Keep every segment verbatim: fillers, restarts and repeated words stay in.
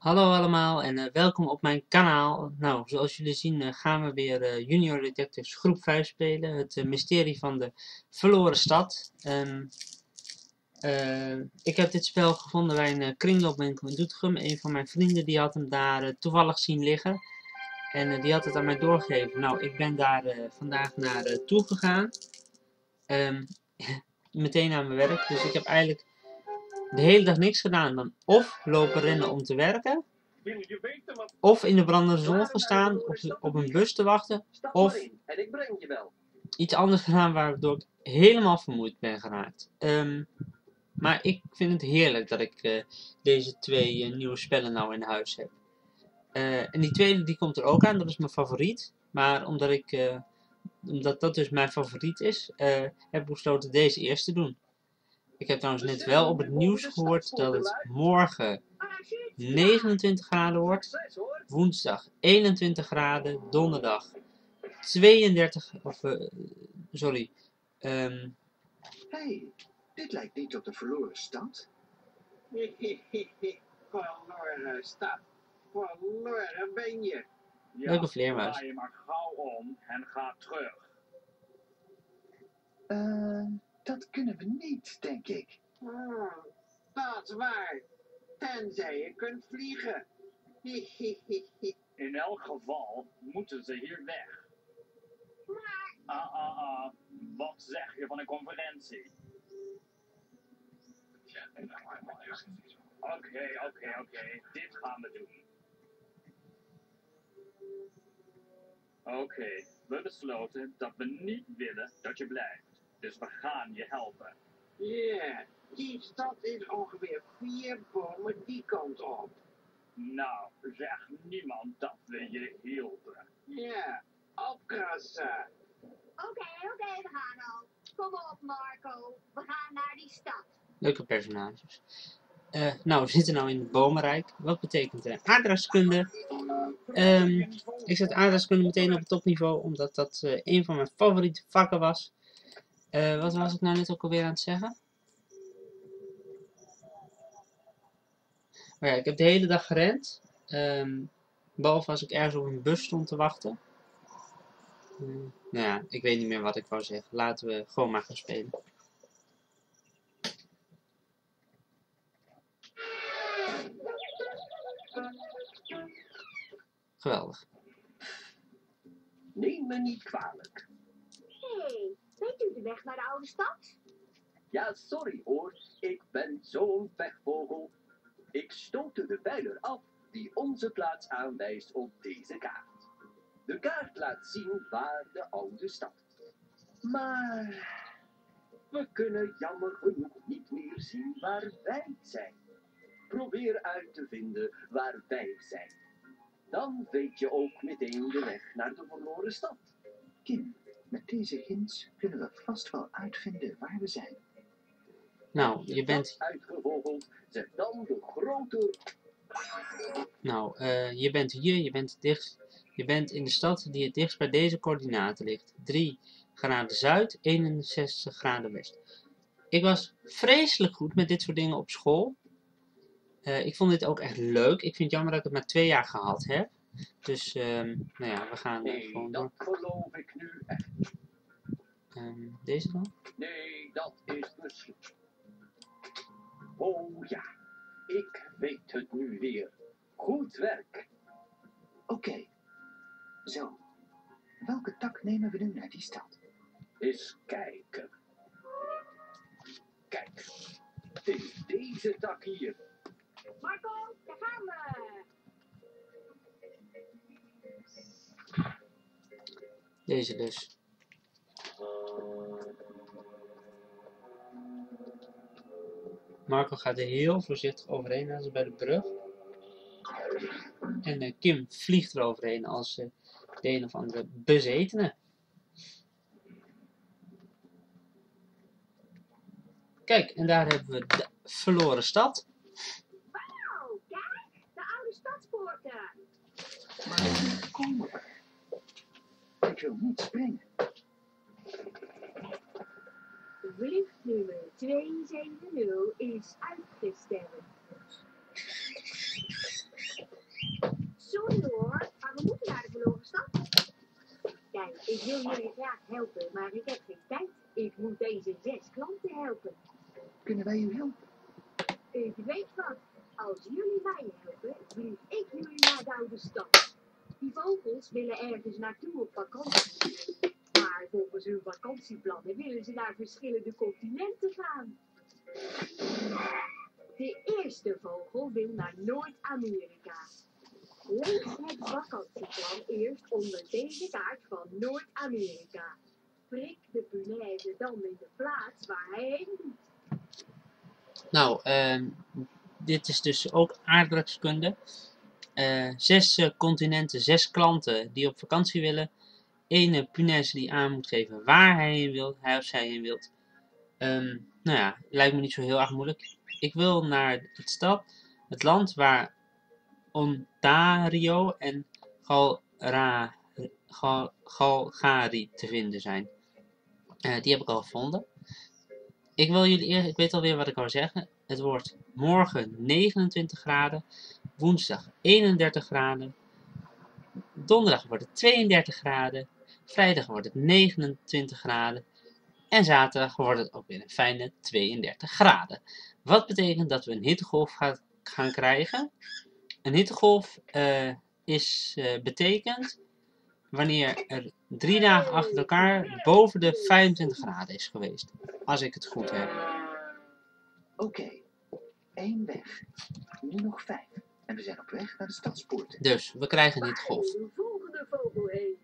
Hallo allemaal en uh, welkom op mijn kanaal. Nou, zoals jullie zien uh, gaan we weer uh, Junior Detectives groep vijf spelen. Het uh, mysterie van de verloren stad. Um, uh, ik heb dit spel gevonden bij een uh, kringloopwinkel in Doetinchem. Een van mijn vrienden die had hem daar uh, toevallig zien liggen. En uh, die had het aan mij doorgegeven. Nou, ik ben daar uh, vandaag naar uh, toe gegaan. Um, meteen aan mijn werk. Dus ik heb eigenlijk de hele dag niks gedaan dan of lopen rennen om te werken. Of in de brandende zon gestaan op, op een bus te wachten. Of iets anders gedaan waardoor ik helemaal vermoeid ben geraakt. Um, maar ik vind het heerlijk dat ik uh, deze twee uh, nieuwe spellen nou in huis heb. Uh, en die tweede die komt er ook aan, dat is mijn favoriet. Maar omdat, ik, uh, omdat dat dus mijn favoriet is, uh, heb ik besloten deze eerst te doen. Ik heb trouwens net wel op het nieuws gehoord dat het morgen negenentwintig graden wordt, woensdag eenentwintig graden, donderdag tweeëndertig, of uh, sorry. Um... Hey, dit lijkt niet op de verloren stad. Verloren stad. Verloren ben je. Ja, leuke vleermuis. Draai je maar gauw om en ga terug. Uh, dat kunnen we niet, denk ik. Hmm, dat is waar. Tenzij je kunt vliegen. In elk geval moeten ze hier weg. Maar... Ah, ah, ah. Wat zeg je van een conferentie? Oké, oké, oké. Dit gaan we doen. Oké, okay, we besloten dat we niet willen dat je blijft. Dus we gaan je helpen. Ja, yeah, die stad is ongeveer vier bomen die kant op. Nou, zeg niemand dat we je hielpen. Ja, opkrassen. Oké, okay, oké, okay, we gaan al. Kom op, Marco. We gaan naar die stad. Leuke personages. Uh, nou, we zitten nou in het bomenrijk. Wat betekent uh, aardrijkskunde? Um, ik zet aardrijkskunde meteen op het topniveau, omdat dat uh, een van mijn favoriete vakken was. Uh, wat was ik nou net ook alweer aan het zeggen? Maar ja, ik heb de hele dag gerend. Um, behalve als ik ergens op een bus stond te wachten. Uh, nou ja, ik weet niet meer wat ik wou zeggen. Laten we gewoon maar gaan spelen. Geweldig. Neem me niet kwalijk. Hé, hey, weet u de weg naar de oude stad? Ja, sorry hoor. Ik ben zo'n pechvogel. Ik stootte de pijler af die onze plaats aanwijst op deze kaart. De kaart laat zien waar de oude stad is. Maar we kunnen jammer genoeg niet meer zien waar wij zijn. Probeer uit te vinden waar wij zijn. Dan weet je ook meteen de weg naar de verloren stad. Kim, met deze hints kunnen we vast wel uitvinden waar we zijn. Nou, je bent... uitgevogeld, zet dan de grote... Nou, uh, je bent hier, je bent, dicht, je bent in de stad die het dichtst bij deze coördinaten ligt. drie graden zuid, eenenzestig graden west. Ik was vreselijk goed met dit soort dingen op school. Uh, ik vond dit ook echt leuk. Ik vind het jammer dat ik het maar twee jaar gehad heb. Dus, um, nou ja, we gaan uh, nee, gewoon dat door. geloof ik nu echt. Um, deze dan? Nee, dat is misschien. Oh ja, ik weet het nu weer. Goed werk. Oké, okay. Zo. Welke tak nemen we nu naar die stad? Eens kijken. Kijk, het is deze tak hier. Marco, daar gaan we. Deze dus. Marco gaat er heel voorzichtig overheen als bij de brug. En uh, Kim vliegt er overheen als uh, de een of andere bezetene. Kijk, en daar hebben we de verloren stad. Wauw, kijk, de oude stadspoorten. Maar kom op. Ik wil niet springen. Vluchtnummer tweehonderdzeventig is uitgesteld. Ik wil jullie graag helpen, maar ik heb geen tijd. Ik moet deze zes klanten helpen. Kunnen wij u helpen? Ik weet wat. Als jullie mij helpen, vlieg ik jullie naar de oude stad. Die vogels willen ergens naartoe op vakantie. Maar volgens hun vakantieplannen willen ze naar verschillende continenten gaan. De eerste vogel wil naar Noord-Amerika. Lees het vakantieplan eerst onder deze kaart van Noord-Amerika. Prik de punaise dan in de plaats waar hij heen moet. Nou, ehm, dit is dus ook aardrijkskunde. Uh, zes uh, continenten, zes klanten die op vakantie willen. Eén punaise die aan moet geven waar hij heen wil, hij of zij heen wilt. Um, nou ja, lijkt me niet zo heel erg moeilijk. Ik wil naar het stad, het land waar Ontario en Galra, Gal, Galgari te vinden zijn. Uh, die heb ik al gevonden. Ik wil jullie eerst, ik weet alweer wat ik wou zeggen. Het wordt morgen negenentwintig graden, woensdag eenendertig graden, donderdag wordt het tweeëndertig graden, vrijdag wordt het negenentwintig graden en zaterdag wordt het ook weer een fijne tweeëndertig graden. Wat betekent dat we een hittegolf gaan, gaan krijgen. Een hittegolf uh, is, uh, betekent wanneer er drie dagen achter elkaar boven de vijfentwintig graden is geweest. Als ik het goed heb. Oké, okay. Eén weg. Nu nog vijf. En we zijn op weg naar de stadspoorten. Dus, we krijgen een hittegolf. De volgende vogel heen.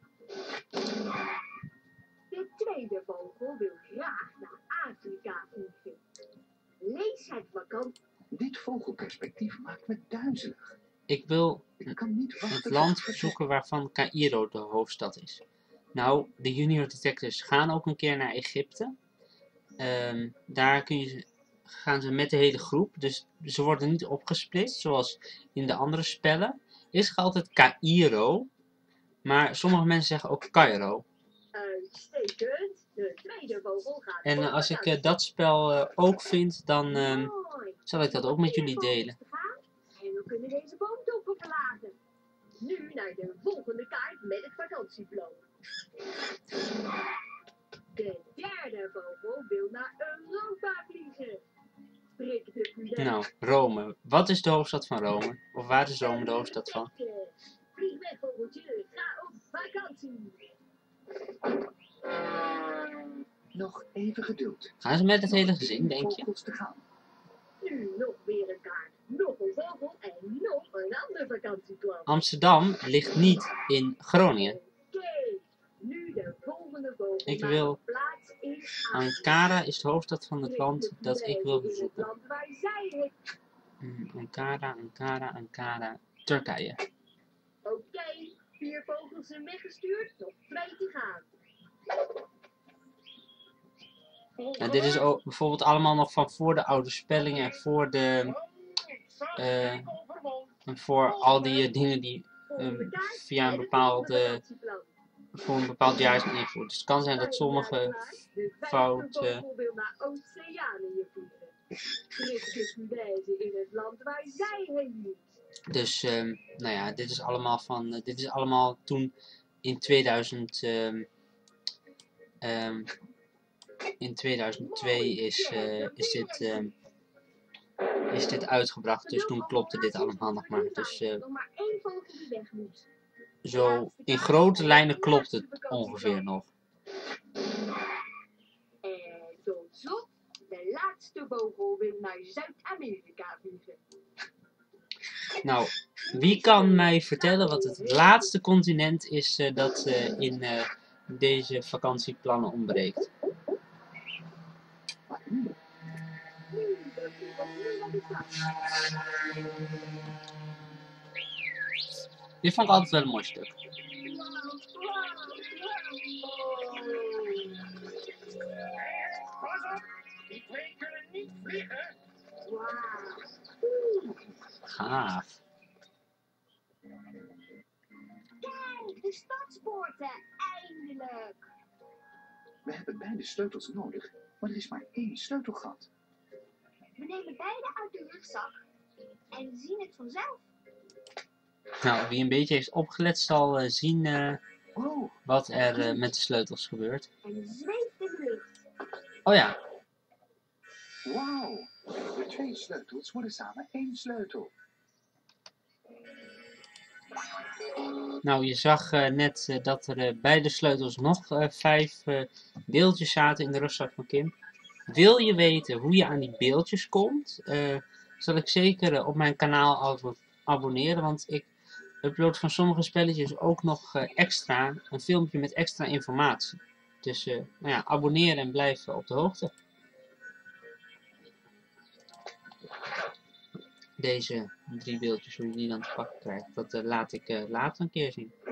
De tweede vogel wil graag naar Afrika vliegen. Lees het vakant. Dit vogelperspectief maakt me duizelig. Ik wil Ik kan niet wachten het land zoeken waarvan Caïro de hoofdstad is. Nou, de junior detectives gaan ook een keer naar Egypte. Um, daar kun je, gaan ze met de hele groep. Dus ze worden niet opgesplitst zoals in de andere spellen. Is er altijd Caïro. Maar sommige mensen zeggen ook Cairo. Uitstekend. De tweede vogel gaat. En uh, als ik uh, dat spel uh, ook vind, dan uh, zal ik dat ook met jullie delen. En we kunnen deze boomtoppen verlaten. Nu naar de volgende kaart met het vakantieplan. De derde vogel wil naar Europa vliegen. Prik de punaise. Nou, Rome. Wat is de hoofdstad van Rome? Of waar is Rome de hoofdstad van? Vlieg weg, vogeltje. Ga op vakantie. Nog even geduld. Gaan ze met het hele gezin, denk je? Nu nog weer een kaart, nog een vogel en nog een ander vakantieplan. Amsterdam ligt niet in Groningen. Oké, okay. Nu de volgende vogel. Ik wil... Plaats is Ankara is de hoofdstad van het land dat ik wil bezoeken. Het land waar zij het. Mm, Ankara, Ankara, Ankara, Turkije. Oké, okay. Vier vogels zijn weggestuurd, nog twee te gaan. Nou, dit is ook bijvoorbeeld allemaal nog van voor de oude spellingen en voor de uh, en voor al die uh, dingen die um, via een bepaalde voor een bepaald jaar zijn ingevoerd. Dus het kan zijn dat sommige fouten dus um, nou ja, dit is allemaal van uh, dit is allemaal toen in tweeduizend um, um, in tweeduizend twee is, uh, is, dit, uh, is dit uitgebracht, dus toen klopte dit allemaal nog maar. Dus uh, zo in grote lijnen klopt het ongeveer nog. En tot slot, de laatste vogel wil naar Zuid-Amerika vliegen. Nou, wie kan mij vertellen wat het laatste continent is uh, dat uh, in uh, deze vakantieplannen ontbreekt? Dit vond ik altijd wel een mooi stuk. Pas op, die twee kunnen niet vliegen. Gaaf. Kijk, de stadspoorten, eindelijk. We hebben beide sleutels nodig, maar er is maar één sleutelgat. We nemen beide uit de rugzak en zien het vanzelf. Nou, wie een beetje heeft opgelet zal uh, zien uh, Wow, wat er uh, met de sleutels gebeurt. En zweeft in de lucht. Oh ja. wauw. De twee sleutels worden samen één sleutel. Nou, je zag uh, net uh, dat er uh, bij de sleutels nog uh, vijf uh, beeldjes zaten in de rugzak van Kim. Wil je weten hoe je aan die beeldjes komt? Uh, zal ik zeker uh, op mijn kanaal ab abonneren, want ik upload van sommige spelletjes ook nog uh, extra, een filmpje met extra informatie. Dus uh, nou ja, abonneer en blijf uh, op de hoogte. Deze drie beeldjes, hoe je die dan te pakken krijgt, dat uh, laat ik uh, later een keer zien.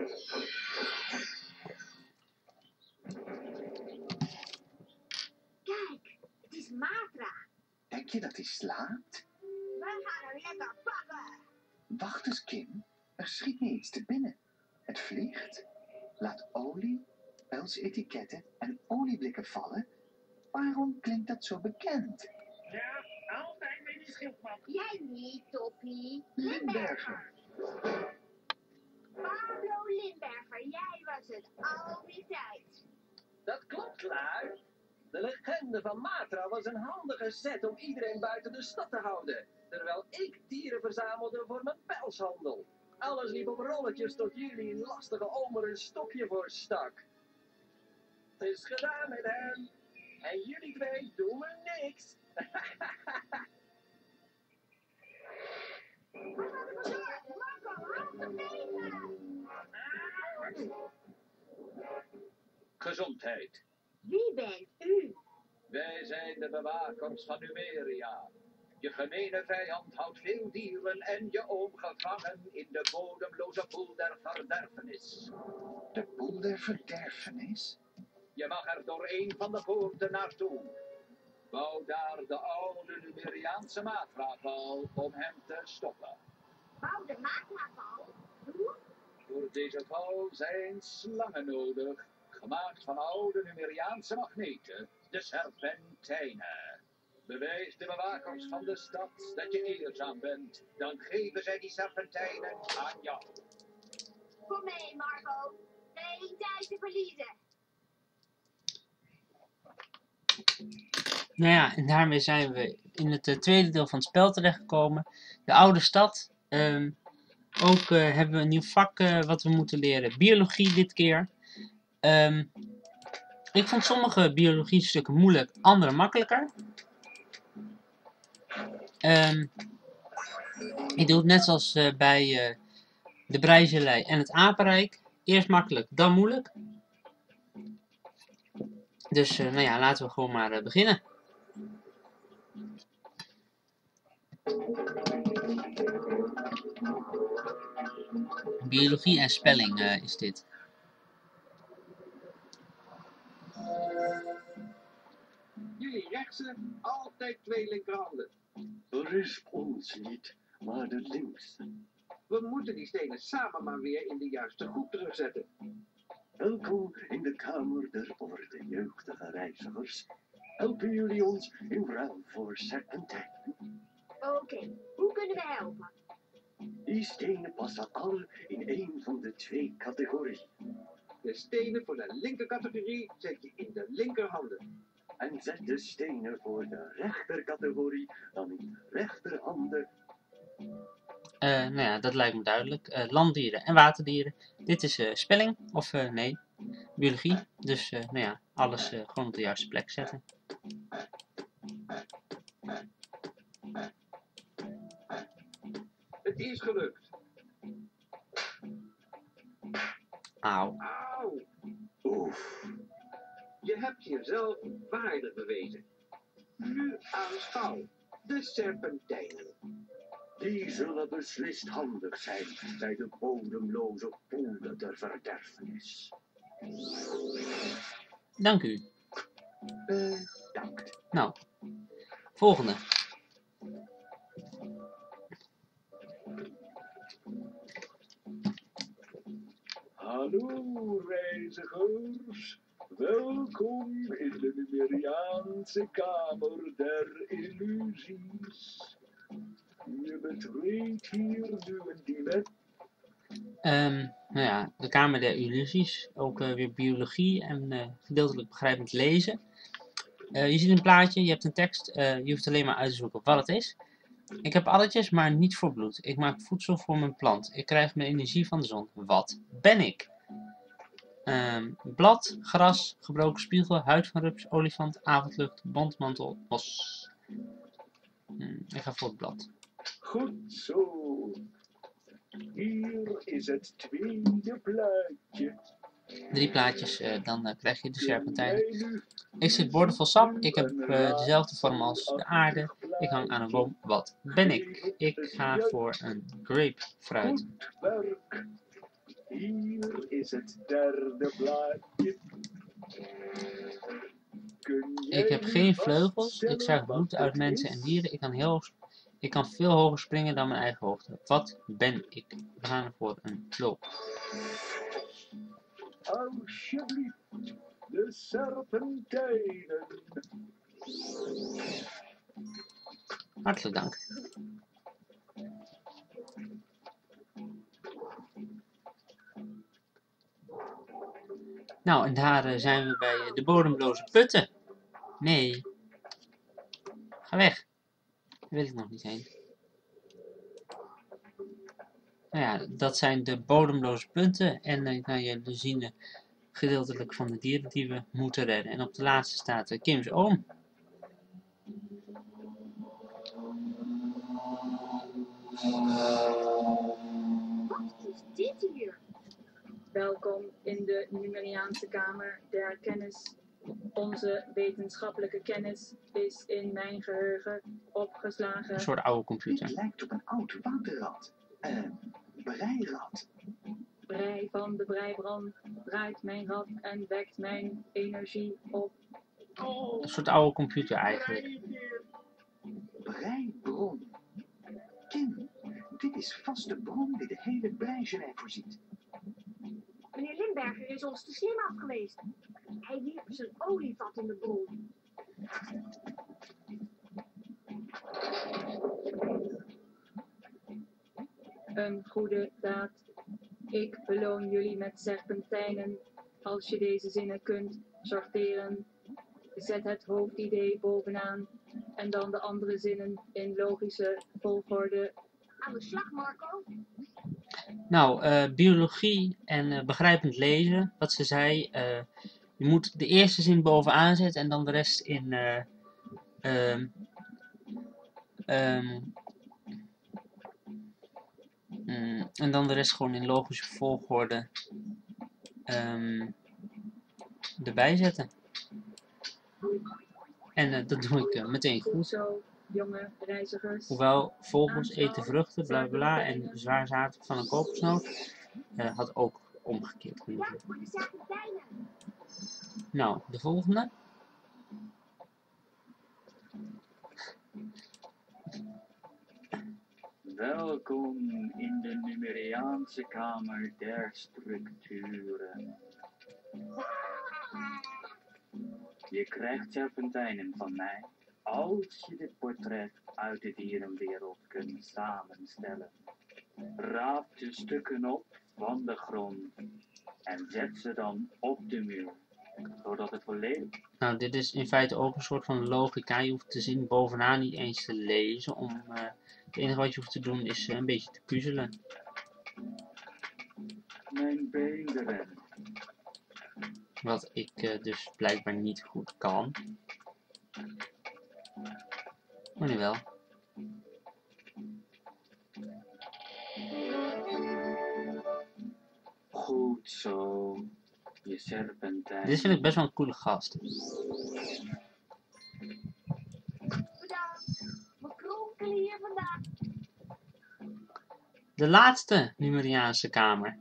Kijk, het is Matra. Denk je dat hij slaapt? We gaan hem lekker pakken. Wacht eens, Kim. Er schiet me iets te binnen. Het vliegt, laat olie, pelsetiketten en olieblikken vallen. Waarom klinkt dat zo bekend? Ja, altijd met die schildpad. Jij niet, Toppie. Limberger. Pablo Limberger, jij was het al die tijd. Dat klopt, klaar. De legende van Matra was een handige set om iedereen buiten de stad te houden. Terwijl ik dieren verzamelde voor mijn pelshandel. Alles liep op rolletjes tot jullie lastige omer een stokje voor stak. Het is gedaan met hem. En jullie twee doen me niks. Marco, hou hem tegen. Gezondheid. Wie bent u? Wij zijn de bewakers van Numeria. Je gemene vijand houdt veel dieren en je oom gevangen in de bodemloze poel der verderfenis. De poel der verderfenis? Je mag er door een van de poorten naartoe. Bouw daar de oude Numeriaanse Matra-val om hem te stoppen. Bouw de Matra-val? Hoe? Voor deze val zijn slangen nodig, gemaakt van oude Numeriaanse magneten, de serpentijnen. Bewijs de bewakers van de stad dat je eerzaam bent, dan geven zij die serpentijnen aan jou. Kom mee, Marco. Geen tijd te verliezen. Nou ja, en daarmee zijn we in het uh, tweede deel van het spel terechtgekomen. De oude stad. Um, ook uh, hebben we een nieuw vak uh, wat we moeten leren. Biologie dit keer. Um, ik vond sommige biologie stukken moeilijk, andere makkelijker. Um, ik doe het net zoals uh, bij uh, de Breizelei en het Apenrijk. Eerst makkelijk, dan moeilijk. Dus uh, nou ja, laten we gewoon maar uh, beginnen. Biologie en spelling uh, is dit. Jullie rechtse, altijd twee linkerhanden. Berisp ons niet, maar de linkse. We moeten die stenen samen maar weer in de juiste groep terugzetten. Welkom in de Kamer der Orde, jeugdige reizigers. Helpen jullie ons in ruil voor serpentijnen? Oké, okay, hoe kunnen we helpen? Die stenen passen alle in één van de twee categorieën. De stenen voor de linkercategorie zet je in de linkerhanden. En zet de stenen voor de rechtercategorie dan in de rechterhanden. Uh, nou ja, dat lijkt me duidelijk. Uh, landdieren en waterdieren. Dit is uh, spelling, of uh, nee, biologie. Dus uh, nou ja, alles uh, gewoon op de juiste plek zetten. Het is gelukt. Auw. Auw. Oef. Je hebt jezelf waardig bewezen. Nu aanschouw de serpentijnen. Die zullen beslist handig zijn bij de bodemloze poelen der verderfenis. Dank u. Bedankt. Nou, volgende. Hallo reizigers, welkom in de Numeriaanse Kamer der Illusies. Je betreedt hier nu een dilemma. Um, nou ja, de Kamer der Illusies. Ook uh, weer biologie en uh, gedeeltelijk begrijpend lezen. Uh, je ziet een plaatje, je hebt een tekst. Uh, je hoeft alleen maar uit te zoeken wat het is. Ik heb alletjes, maar niet voor bloed. Ik maak voedsel voor mijn plant. Ik krijg mijn energie van de zon. Wat ben ik? Um, blad, gras, gebroken spiegel, huid van rups, olifant, avondlucht, bondmantel, os. Hmm, ik ga voor het blad. Goed zo. Hier is het tweede plaatje. Drie plaatjes, uh, dan uh, krijg je de serpentijn. Ik zit boordevol sap. Ik heb uh, dezelfde vorm als de aarde. Ik hang aan een boom. Wat ben ik? Ik ga voor een grapefruit. Goed werk. Hier is het derde plaatje. Ik heb geen vleugels. Ik zuig bloed uit mensen en dieren. Ik kan, heel, ik kan veel hoger springen dan mijn eigen hoogte. Wat ben ik? We gaan voor een loop. Alsjeblieft, de serpentijnen. Hartelijk dank. Nou, en daar uh, zijn we bij uh, de bodemloze putten. Nee. Ga weg. Daar wil ik nog niet heen. Nou ja, dat zijn de bodemloze punten. En uh, nou, jullie zien uh, gedeeltelijk van de dieren die we moeten redden. En op de laatste staat uh, Kim's oom. Wat is dit hier? Welkom in de Numeriaanse Kamer der Kennis. Onze wetenschappelijke kennis is in mijn geheugen opgeslagen. Een soort oude computer. Dit lijkt op een oud waterrad. Een uh, breirad. Brei van de breibrand draait mijn rad en wekt mijn energie op. Een soort oude computer eigenlijk. Breibron. Kim, dit is vast de bron die de hele breigelei voorziet. Meneer Limberger is ons te slim af geweest. Hij wierp zijn olievat in de bron. Een goede daad. Ik beloon jullie met serpentijnen. Als je deze zinnen kunt sorteren, zet het hoofdidee bovenaan en dan de andere zinnen in logische volgorde. Aan de slag, Marco. Nou, uh, biologie en uh, begrijpend lezen, wat ze zei. Uh, je moet de eerste zin bovenaan zetten en dan de rest in... Uh, um, um, um, en dan de rest gewoon in logische volgorde um, erbij zetten. En uh, dat doe ik uh, meteen goed. Zo, jonge reizigers. Hoewel vogels eten vruchten, bla bla bla, en zwaar zaad van een kokosnoot uh, had ook omgekeerd kunnen Ja, worden. voor de serpentijnen. Nou, de volgende. Welkom in de Numeriaanse Kamer der Structuren. Je krijgt serpentijnen van mij als je dit portret uit de dierenwereld kunt samenstellen. Raap de stukken op van de grond en zet ze dan op de muur, zodat het volledig... Nou, dit is in feite ook een soort van logica. Je hoeft de zin bovenaan niet eens te lezen. Om, uh, het enige wat je hoeft te doen is uh, een beetje te puzzelen. Mijn beenderen. Wat ik uh, dus blijkbaar niet goed kan. Maar nu wel. Goed zo. Je serpentijn. Dit vind ik best wel een coole gast. Bedankt. We kronkelen hier vandaan. De laatste Numeriaanse kamer.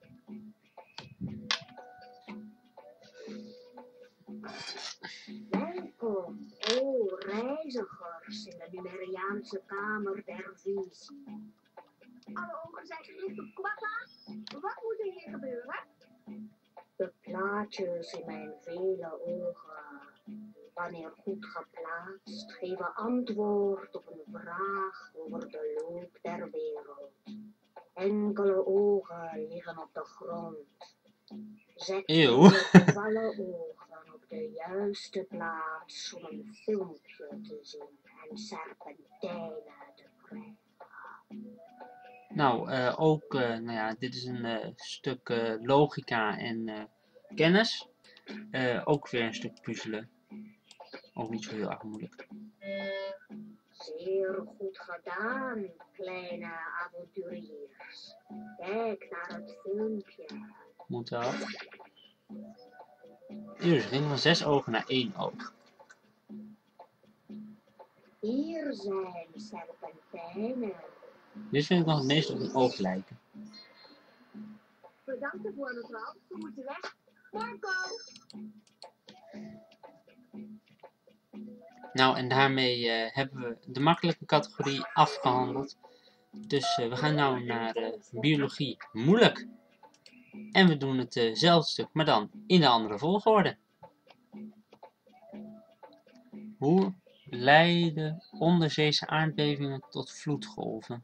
Welkom, o reizigers, in de Numeriaanse Kamer der Visie. Alle ogen zijn gericht op Quatta. Wat moet er hier gebeuren? De plaatjes in mijn vele ogen, wanneer goed geplaatst, geven antwoord op een vraag over de loop der wereld. Enkele ogen liggen op de grond. Zet Eeuw. uw gevallen ogen op de juiste plaats om een filmpje te zien en serpentijnen te krijgen. Nou, uh, ook, uh, nou ja, dit is een uh, stuk uh, logica en uh, kennis. Uh, ook weer een stuk puzzelen. Ook niet zo heel erg moeilijk. Zeer goed gedaan, kleine avonturiers. Kijk naar het filmpje. Moet wel. Hier ging van zes ogen naar één oog. Hier zijn serpentijnen. Dit vind ik nog het meest op een oog lijken. Bedankt ervoor, mevrouw. We moeten weg. Marco! Nou, en daarmee uh, hebben we de makkelijke categorie afgehandeld. Dus uh, we gaan nu naar uh, biologie moeilijk. En we doen hetzelfde uh stuk, maar dan in de andere volgorde. Hoe leiden onderzeese aardbevingen tot vloedgolven?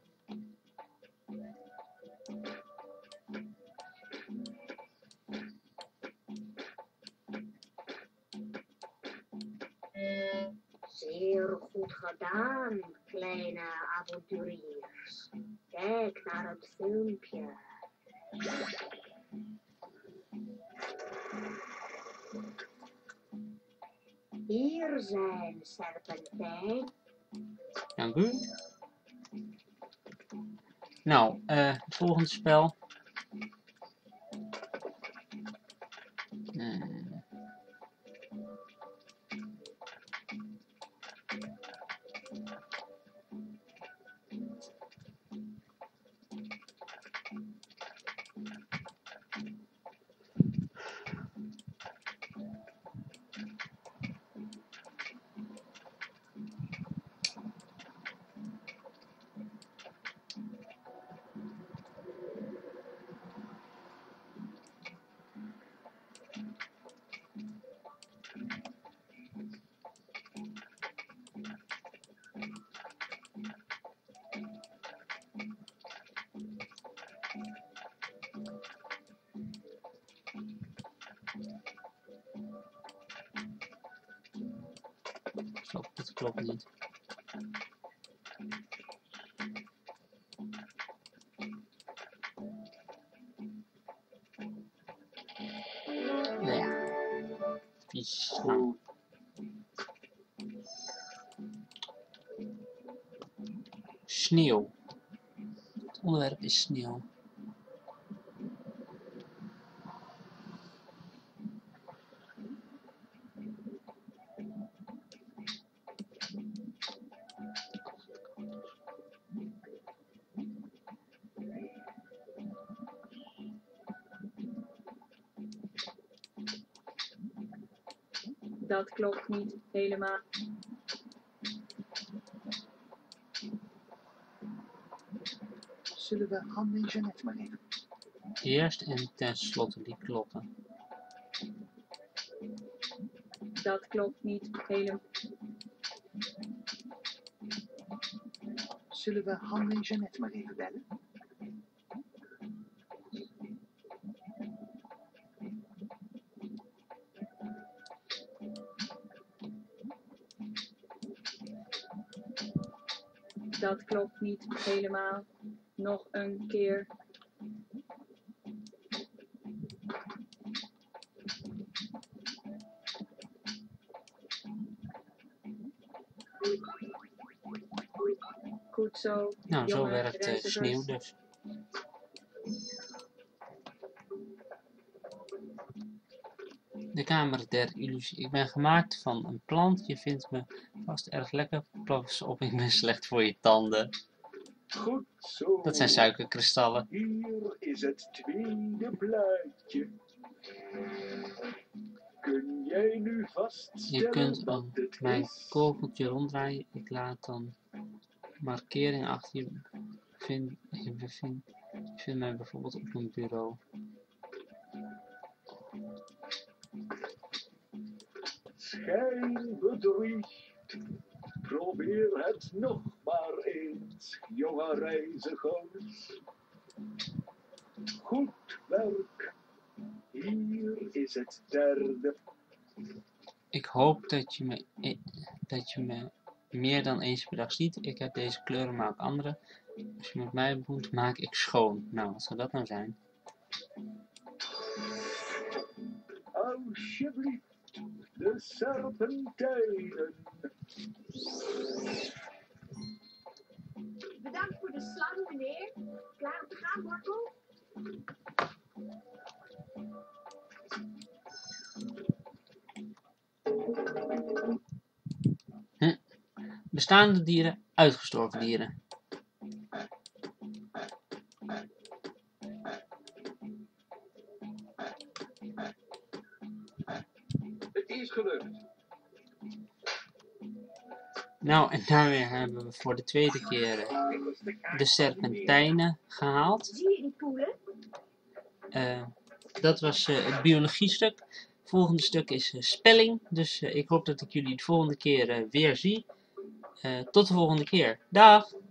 Zeer goed gedaan, kleine avonturiers. Kijk naar het filmpje. Hier zijn serpentijn. Dank u. Nou, uh, het volgende spel. Hmm. Zo, dat klopt niet. Nou ja. Vies. Nou. Sneeuw. Het onderwerp is sneeuw. Dat klopt niet helemaal. Zullen we Hanne en Jeannette maar even? Eerst en tenslotte die kloppen. Dat klopt niet helemaal. Zullen we Hanne en Jeannette maar even bellen? Dat klopt niet helemaal. Nog een keer. Goed zo. Nou, zo jonge werkt uh, reizigers. sneeuw dus. De kamer der illusie. Ik ben gemaakt van een plant. Je vindt me vast erg lekker. Pas op, ik ben slecht voor je tanden. Goed zo. Dat zijn suikerkristallen. Hier is het tweede plaatje. Kun jij nu vaststellen Je kunt wat een, het mijn is? kogeltje ronddraaien. Ik laat dan markering achter je. Vind, je bevindt je vindt mij bijvoorbeeld op een bureau. Schijn bedriegt. Probeer het nog maar eens, jonge reizigers. Goed werk. Hier is het derde. Ik hoop dat je me, eh, dat je me meer dan eens per dag ziet. Ik heb deze kleuren, maar ook andere. Als je met mij moet, maak ik schoon. Nou, wat zou dat nou zijn? Alsjeblieft. De serpentijnen. Bedankt voor de slang, meneer. Klaar om te gaan, Wortel? Hm. Bestaande dieren, uitgestorven dieren. Het is gelukt. Nou, en daarmee hebben we voor de tweede keer uh, de serpentijnen gehaald. Zie je die poelen? Uh, dat was uh, het biologiestuk. Het volgende stuk is uh, spelling. Dus uh, ik hoop dat ik jullie de volgende keer uh, weer zie. Uh, tot de volgende keer. Dag!